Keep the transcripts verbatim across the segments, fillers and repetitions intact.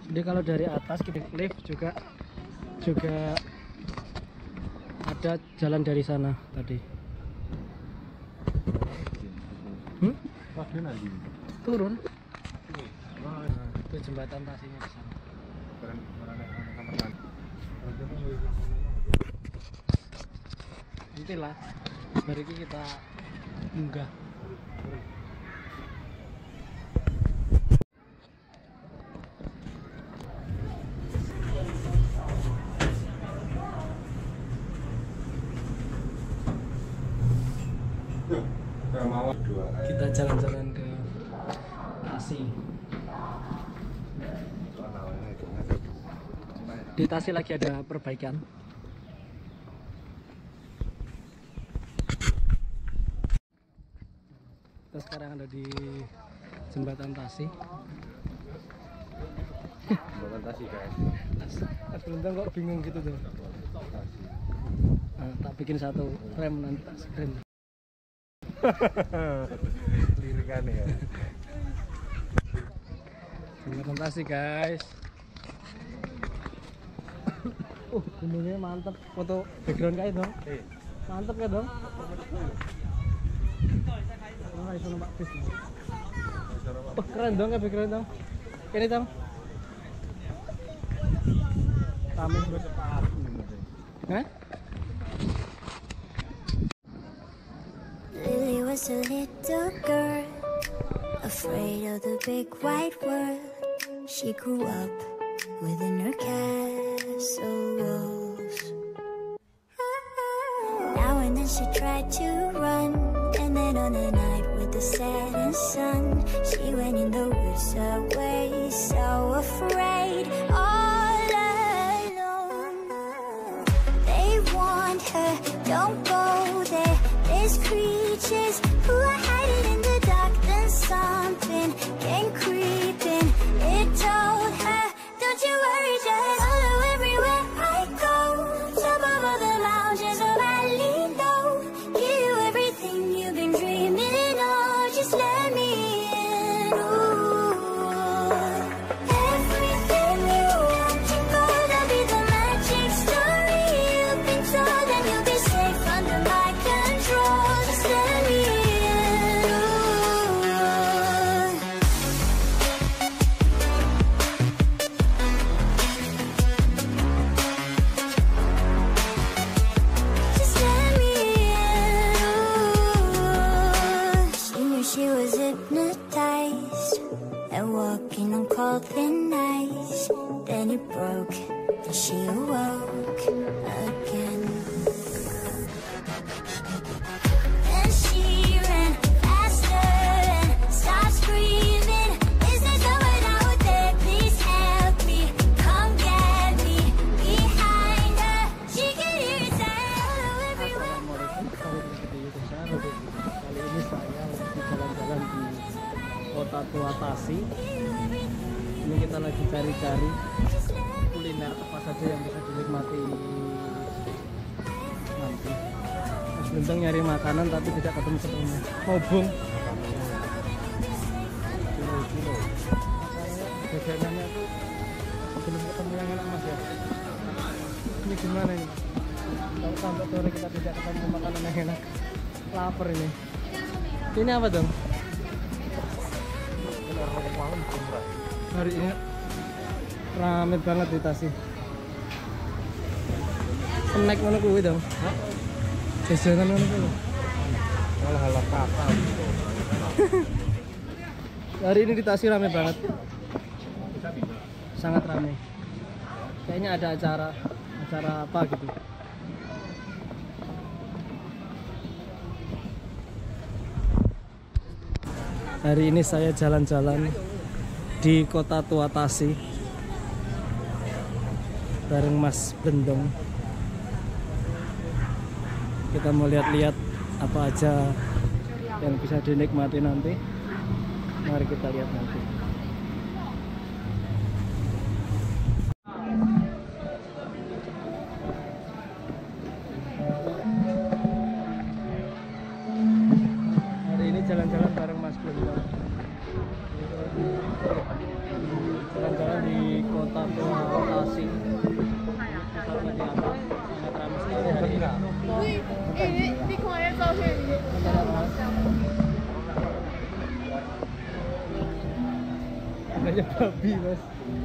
Jadi kalau dari atas kita lift juga juga ada jalan dari sana tadi. Hmm? Turun. Nah, itu jembatan Tasinya di sana. Nantilah hari ini kita munggah. Kita jalan-jalan ke Tasi. Di Tasi lagi ada perbaikan. Kita sekarang ada di jembatan Tasi. Jembatan Tasi guys. Mas Belentang kok bingung gitu tuh. Nah, tak bikin satu frame nanti tak screen. Lirikan ya. Jembatan Tasi guys. Uh, gunungnya mantep. Foto background kayak dong. Mantep ya dong. Oh, itu numpak bis. Oh, keren dong ya background dong. Ini dong. Kami bersepakat. Hah? Lily was a little girl, afraid of the big white world. She grew up within her castle walls. Now and then she tried to run, and then on the night with the setting sun, she went in the woods away, so afraid, all alone. They warned her, don't go there, there's creatures who are hiding in the dark. Then something came creeping, it told her, don't you worry, just follow everywhere I go. Top of all the mountains of valley low, give you everything you've been dreaming of, just let me in. Ooh. Everything you want to go, that'll be the magic story you've been told, and you'll be safe under my control, just let me in. Ooh. Just let me in. She knew she was hypnotized and walking on cold thin ice. Then it broke and she awoke again. Then she ran faster and started screaming, is there someone out there? Please help me, come get me. Behind her, she could hear it say, hello everyone. Assalamualaikum, kembali lagi di YouTube saya. Kali ini saya lagi jalan-jalan di Kota Tua Tasi. Ini kita lagi cari-cari kuliner apa saja yang bisa dinikmati nanti. Mas Belentang nyari makanan tapi tidak ketemu ketemu. Ngobong. Kilo-kilo. Makanya jajanannya tuh belum ketemu yang enak Mas ya. Ini gimana ini? Kalau sampai sore kita tidak ketemu makanan yang enak, lapar ini. Ini apa dong? Hari ini rame banget di Tasi. Snack mana kuwi dong? Jajanan mana kuwi? Hal-hal kapal. Hari ini di Tasi rame banget. Sangat rame. Kayaknya ada acara acara apa gitu. Hari ini saya jalan-jalan di Kota Tua Tasi bareng Mas Belentang. Kita mau lihat-lihat apa aja yang bisa dinikmati nanti. Mari kita lihat nanti. Hari ini jalan-jalan bareng Mas Belentang. Jalan-jalan di Kota kota Tasik. Pusat Madiama sangat ramai sekali hari ini. Adanya babi, Mas.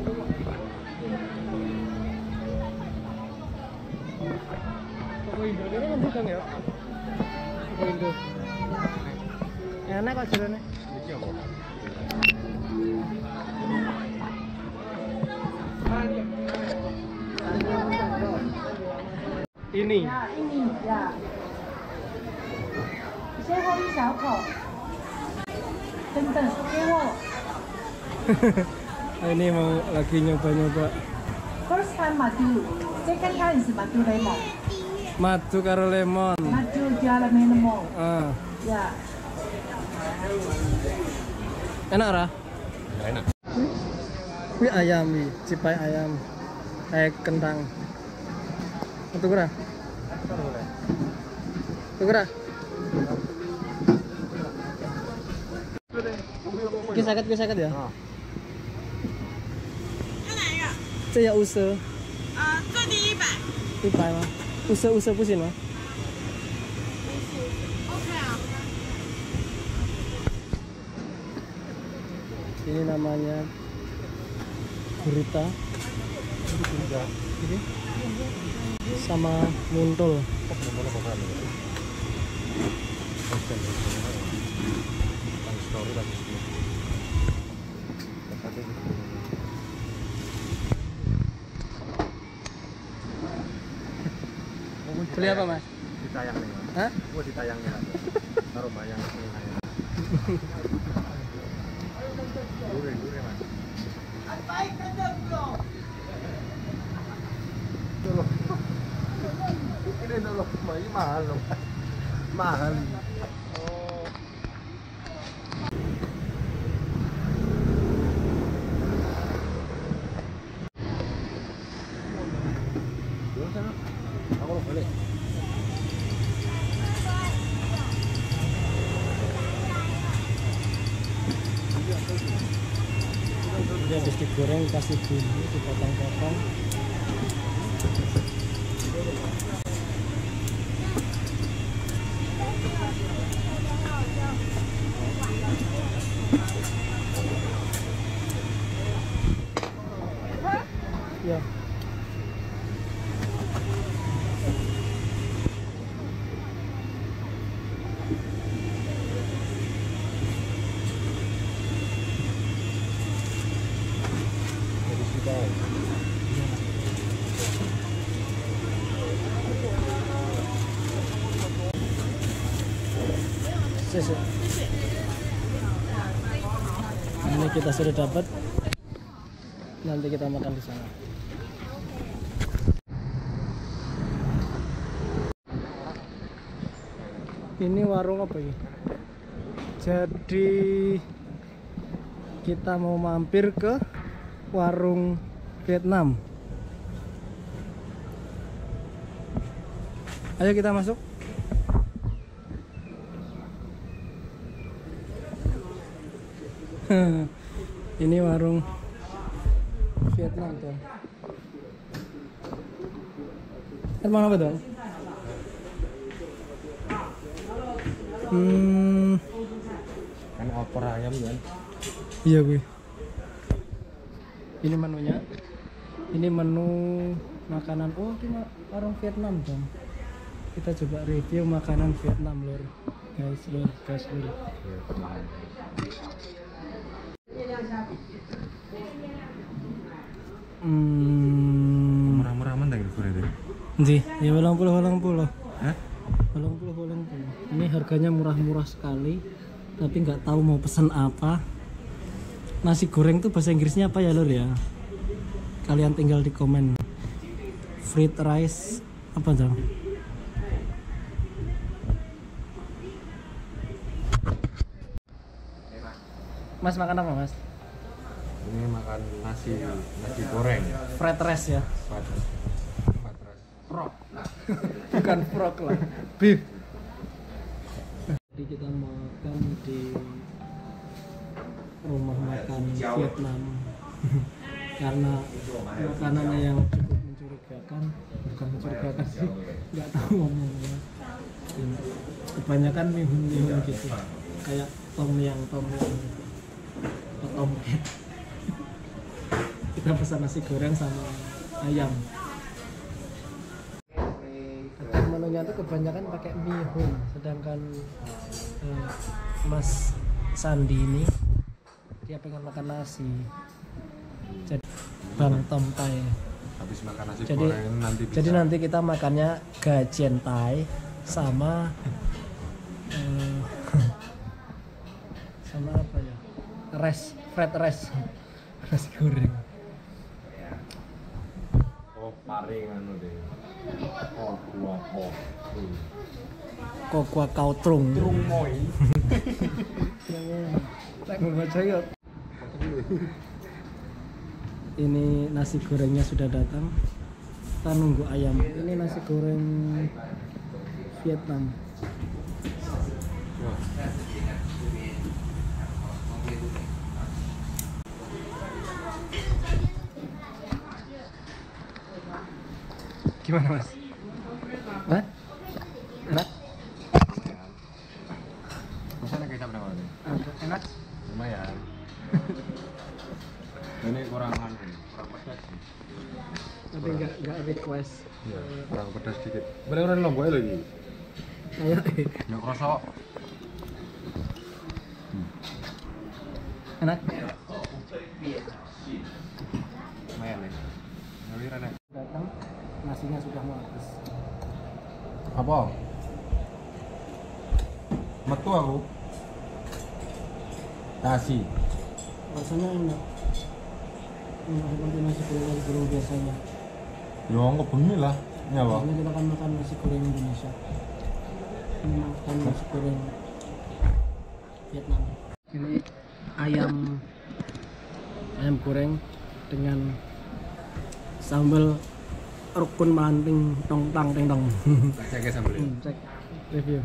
Toko Indo ini kan bukan ya? Toko Indo. Enak kok jalannya. Iki apa? Ini. ini ya. 先喝一小口。等等，给我。 Ini mau lagi nyoba-nyoba First time madu, second time is madu lemon. madu karo lemon. Madu jalan lemon. Ah, Ya. enak ra? Nggak enak. Wih ayam nih, cipai ayam. Kayak kentang. Tuku ra? Tuku ra? Ki sakit, ki sakit ya? 这要五十， 呃，最低一百。 一百吗？五十五十不行吗？ OK 啊。 Ini namanya gurita. Ini sama muntul. Beli apa, Mas? Ditayang nih, Mas. Hah? Gua ditayangnya. Taruh bayang sini. Dure, dure, Mas. Dulu. Ini dulu, ini mahal loh. Mahal. Oh. Dulu sana. Aku balik. Dia habis digoreng, kasih bumbu, dipotong-potong. Ya. Sese. Ini kita sudah dapat. Nanti kita makan di sana. Ini warung apa ini? Jadi kita mau mampir ke warung Vietnam. Ayo kita masuk. Ini warung Vietnam tuh. Emang apa dong? Hmm, Kan opor ayam kan. iya gue. Ini menunya. Ini menu makanan. Oh, ini warung Vietnam dong. Kita coba review makanan Vietnam lor, guys lor, guys lor. Hmm, Murah-murah mana gitu deh. Ji, ya walang puluh walang puluh. Hah? Walang puluh walang puluh. Ini harganya murah-murah sekali, tapi nggak tahu mau pesan apa. Nasi goreng tuh bahasa Inggrisnya apa ya lor ya? Kalian tinggal di komen. Fried rice apa dong? Mas makan apa mas? Ini makan nasi nasi goreng. Fried rice ya? Patras. Patras. Frog. Bukan frog lah. Beef. Jadi kita makan di rumah makan Vietnam. karena makanannya yang cukup mencurigakan, bukan mencurigakan sih, nggak tahu ngomongnya. Kebanyakan mihun mihun gitu, kayak tom yang tom yang atau tomcat. Kita pesan nasi goreng sama ayam. Menunya tuh kebanyakan pakai mihun, sedangkan eh, Mas Sandi ini dia pengen makan nasi. Jadi Bang Tom Thai. Habis makan nasi Jadi, goreng nanti bisa. jadi nanti kita makannya gajian Thai sama eh, sama apa ya? Res, fried rice. Nasi goreng. Oh, paring anu deh. Oh, dua oh. Kokwa kau trung. Trung moi. Tak membaca ya. Ini nasi gorengnya sudah datang. Kita nunggu ayam. Ini nasi goreng Vietnam. Gimana Mas? Hah? Enak? Masanya kecap berapa nih? Enak? Lumayan. Ini kurang anu, kurang pedas sih. Tapi nggak nggak request. Iya, kurang pedas sedikit. Boleh orang lombok lagi. Ayo. Nggak kerasa. Enak? Lumayan nih. Ngawiran ya. Datang, nasinya sudah mau habis. Apa? Metu aku. Nasi. Rasanya enak. Enak seperti nasi goreng nasi goreng biasanya. Ya nggak bengi lah. Ya Pak. Biasanya kita kan makan nasi goreng Indonesia. Ini makan nasi goreng Vietnam. Ini ayam ayam goreng dengan sambal rukun melanting tong tang teng tong. Saya kayak sambal. Hmm, cek review.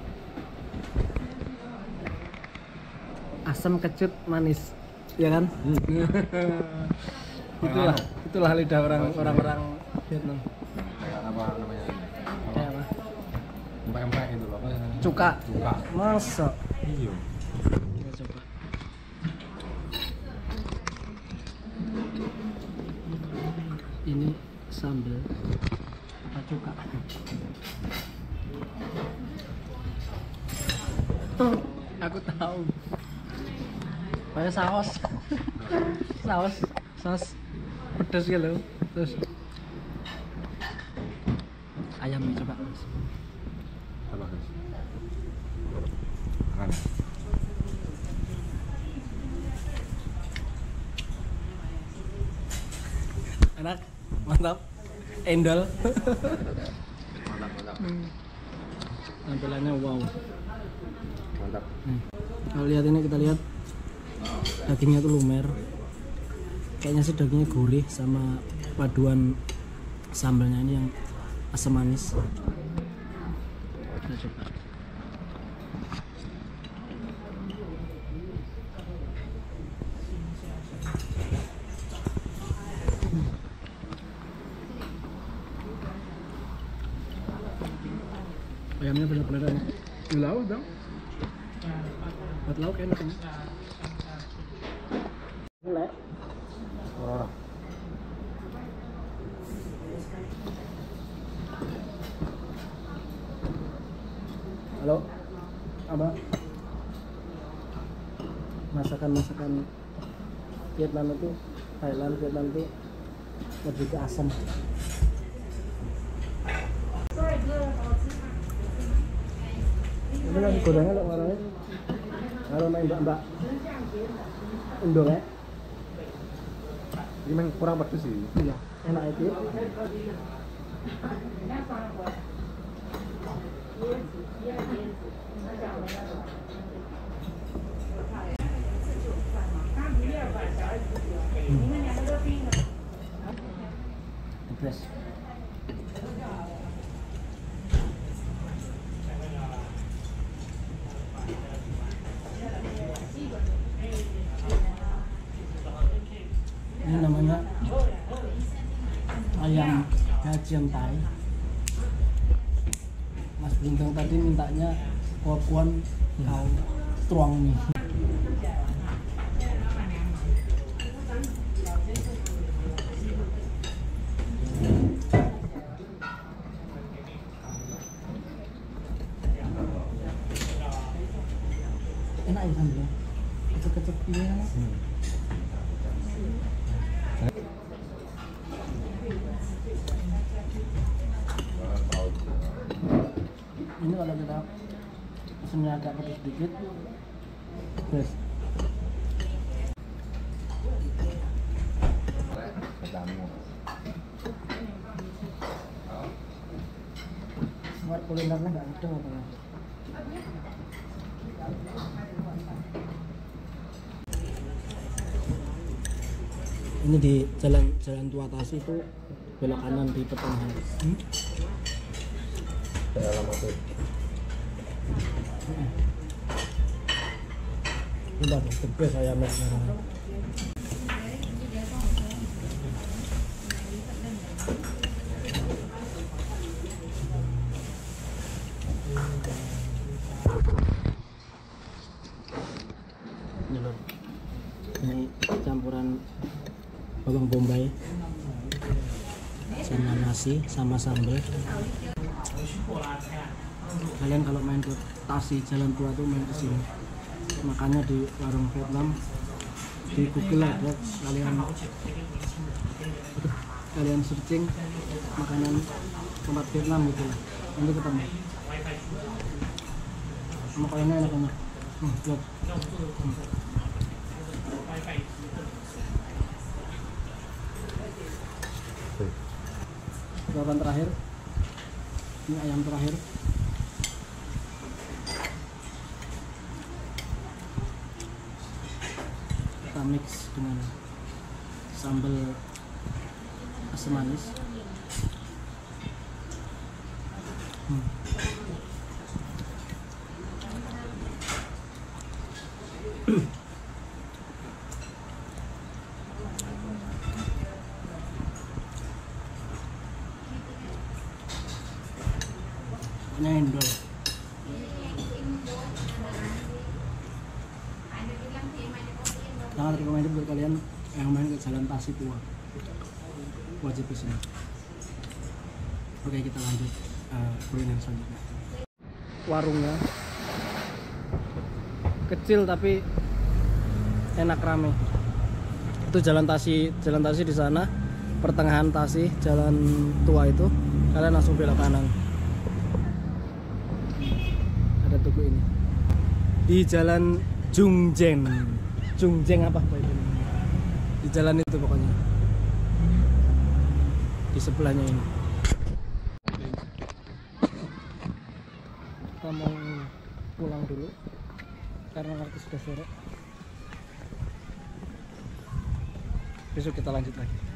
Asam kecut manis, ya kan? Hmm. itulah itulah lidah orang orang-orang Vietnam. Kayak apa namanya? Kayak apa? Empek-empek itu loh. Cuka. Cuka. Masa? Iya. Kita coba. Ini sambal apa cuka? Oh, aku tahu. Kayak saus. saus, saus pedas gitu. Terus ayamnya coba. Apa guys? Makan. Enak, mantap, endol. Mantap, mantap. Tampilannya wow. Mantap. Hmm. Kalau lihat ini, kita lihat dagingnya tuh lumer. Kayaknya sih dagingnya gurih sama paduan sambalnya ini yang asam manis. Kita coba. Ayamnya benar-benar enak. Lauk dong. Buat lauk enak ini. Boleh. Orang. Halo. Apa? Masakan-masakan Vietnam itu, Thailand, Vietnam itu lebih ke asam. Ini nasi gorengnya loh warnanya. Kalau main mbak-mbak Indo ya. Ini memang kurang pedas sih. Iya, enak itu. The best. Ini namanya ayam gajian Thai. Mas Bintang tadi mintanya kokuan kau tuang nih. Enak ya sambalnya, kecep-kecep ini kan? Hmm. Ini kalau kita pesennya agak pedas sedikit, terus semua kulinernya nggak ada apa ya. Ini di jalan jalan Tua Tasih itu belok kanan di pertengahan. Hmm? Alamat itu. Udah terbiasa saya mesnya. Ini campuran bawang bombay sama nasi sama sambal. Kalian kalau main ke Tasih Jalan Tua tuh main ke sini. Makanya di warung Vietnam di Google ada, kalian kalian searching makanan tempat Vietnam gitu lah, nanti ketemu. Makanannya enak-enak. Hmm, lihat. Hmm. Lawan terakhir, ini ayam terakhir. Kita mix dengan sambal asam manis. Hmm. Endol. Sangat recommended buat kalian yang main ke Jalan Tasih Tua, wajib kesini. Oke, kita lanjut uh, kuliner selanjutnya. Warungnya kecil tapi enak, rame. Itu Jalan Tasih, Jalan Tasih di sana, pertengahan Tasih, Jalan Tua itu, kalian langsung belok kanan. Tuku ini di Jalan Jungjeng, Jungjeng apa apa itu? Di jalan itu pokoknya, di sebelahnya ini. Kita mau pulang dulu karena waktu sudah sore. Besok kita lanjut lagi.